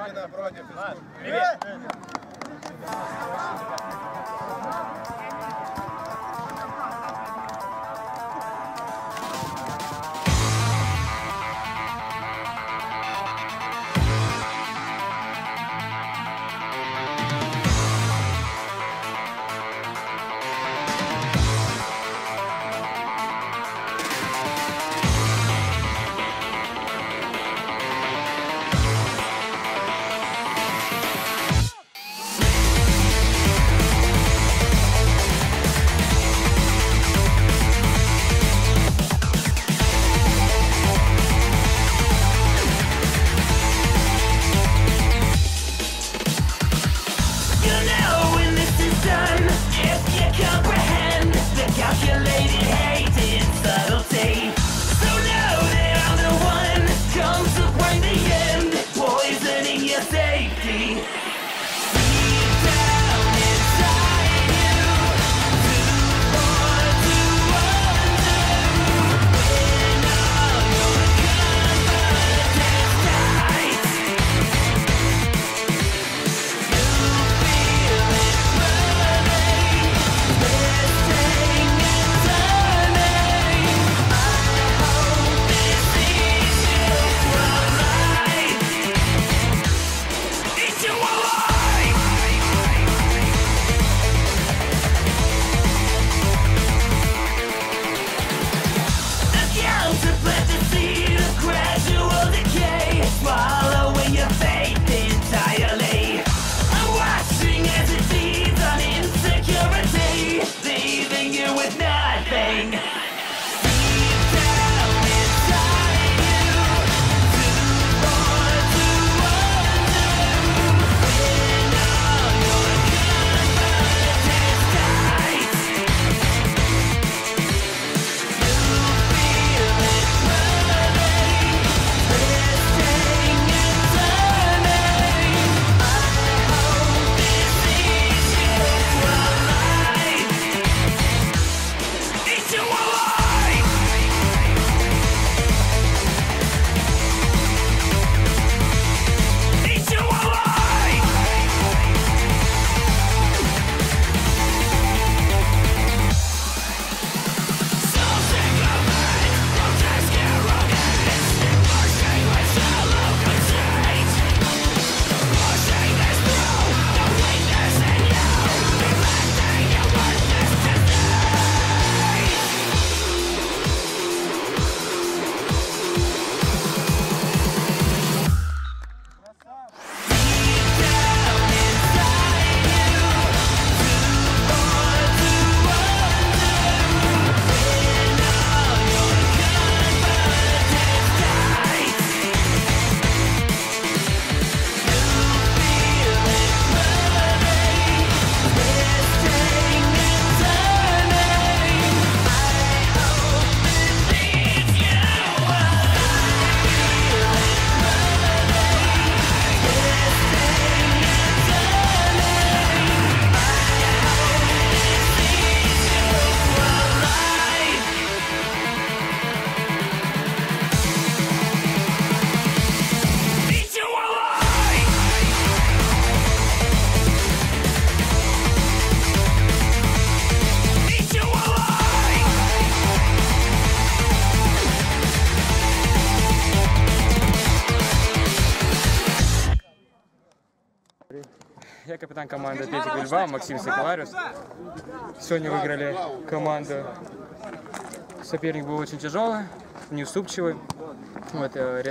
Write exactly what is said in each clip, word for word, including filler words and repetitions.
Именно против. Привет! Я капитан команды Атлетик Бильбао Максим Соколариус. Сегодня выиграли команду. Соперник был очень тяжелый, неуступчивый. Вот, рез...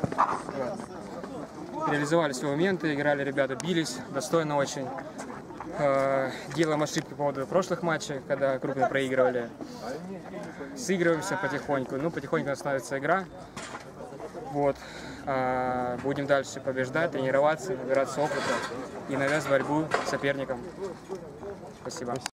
Реализовали свои моменты, играли ребята, бились, достойно очень. Делаем ошибки по поводу прошлых матчей, когда крупно проигрывали. Сыгрываемся потихоньку, ну потихоньку становится игра. Вот. Будем дальше побеждать, тренироваться, набираться опыта и навязывать борьбу соперникам. Спасибо.